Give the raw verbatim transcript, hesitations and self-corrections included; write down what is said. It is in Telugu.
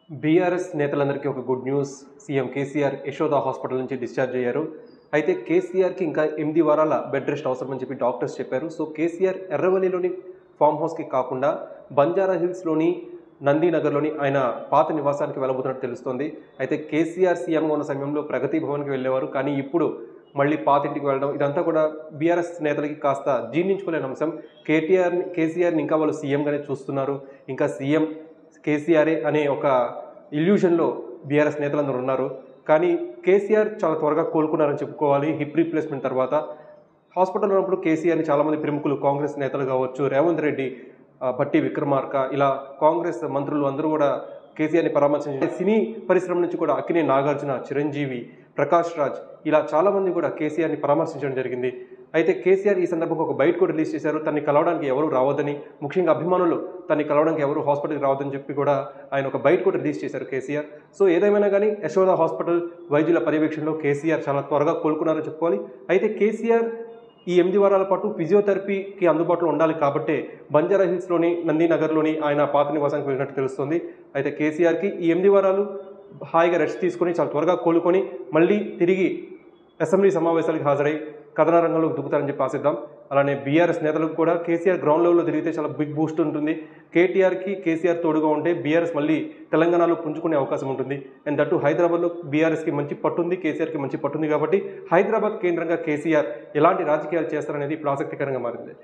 బీఆర్ఎస్ నేతలందరికీ ఒక good news. CM KCR Yashoda hospital నుంచి డిశ్చార్జ్ అయ్యారు. అయితే కేసీఆర్కి ఇంకా ఎనిమిది వారాల బెడ్ రెస్ట్ అవసరమని చెప్పి డాక్టర్స్ చెప్పారు. సో కేసీఆర్ ఎర్రవల్లిలోని ఫామ్ హౌస్కి కాకుండా బంజారా హిల్స్లోని నందీనగర్లోని ఆయన పాత నివాసానికి వెళ్ళబోతున్నట్టు తెలుస్తోంది. అయితే కేసీఆర్ సీఎంగా ఉన్న సమయంలో ప్రగతి భవన్కి వెళ్ళేవారు. కానీ ఇప్పుడు మళ్ళీ పాతింటికి వెళ్ళడం ఇదంతా కూడా బీఆర్ఎస్ నేతలకి కాస్త జీర్ణించుకోలేని అంశం. కేటీఆర్ని కేసీఆర్ని ఇంకా వాళ్ళు సీఎంగానే చూస్తున్నారు. ఇంకా సీఎం కేసీఆరే అనే ఒక ఇల్యూషన్లో బీఆర్ఎస్ నేతలందరూ ఉన్నారు. కానీ కేసీఆర్ చాలా త్వరగా కోలుకున్నారని చెప్పుకోవాలి. హిప్ రీప్లేస్మెంట్ తర్వాత హాస్పిటల్లో ఉన్నప్పుడు కేసీఆర్ని చాలామంది ప్రముఖులు, కాంగ్రెస్ నేతలు కావచ్చు, రేవంత్ రెడ్డి, భట్టి విక్రమార్క, ఇలా కాంగ్రెస్ మంత్రులు అందరూ కూడా కేసీఆర్ని పరామర్శించారు. సినీ పరిశ్రమ నుంచి కూడా అక్కినే నాగార్జున, చిరంజీవి, ప్రకాష్ రాజ్, ఇలా చాలామంది కూడా కేసీఆర్ని పరామర్శించడం జరిగింది. అయితే కేసీఆర్ ఈ సందర్భంగా ఒక బయట కూడా రిలీజ్ చేశారు. తనని కలవడానికి ఎవరు రావద్దని, ముఖ్యంగా అభిమానులు తనని కలవడానికి ఎవరు హాస్పిటల్కి రావద్దని చెప్పి కూడా ఆయన ఒక బయట కూడా రిలీజ్ చేశారు కేసీఆర్. సో ఏదేమైనా కానీ యశోద హాస్పిటల్ వైద్యుల పర్యవేక్షణలో కేసీఆర్ చాలా త్వరగా కోలుకున్నారని చెప్పుకోవాలి. అయితే కేసీఆర్ ఈ ఎనిమిది వారాల పాటు ఫిజియోథెరపీకి అందుబాటులో ఉండాలి కాబట్టే బంజారా హిల్స్లోని నందీనగర్లోని ఆయన పాత నివాసానికి వెళ్ళినట్టు తెలుస్తుంది. అయితే కేసీఆర్కి ఈ ఎనిమిది వారాలు హాయిగా రెస్ట్ తీసుకొని చాలా త్వరగా కోలుకొని మళ్ళీ తిరిగి అసెంబ్లీ సమావేశాలకు హాజరై కథన రంగంలోకి దుక్కుతారని చెప్పి ఆశిద్దాం. అలానే బీఆర్ఎస్ నేతలకు కూడా కేసీఆర్ గ్రౌండ్ లెవెల్లో తిరిగితే చాలా బిగ్ బూస్ట్ ఉంటుంది. కేటీఆర్కి కేసీఆర్ తోడుగా ఉంటే బీఆర్ఎస్ మళ్ళీ తెలంగాణలో పుంజుకునే అవకాశం ఉంటుంది. అండ్ దట్టు హైదరాబాద్లో బీఆర్ఎస్కి మంచి పట్టుంది, కేసీఆర్కి మంచి పట్టుంది. కాబట్టి హైదరాబాద్ కేంద్రంగా కేసీఆర్ ఎలాంటి రాజకీయాలు చేస్తారనేది ఇప్పుడు ఆసక్తికరంగా మారింది.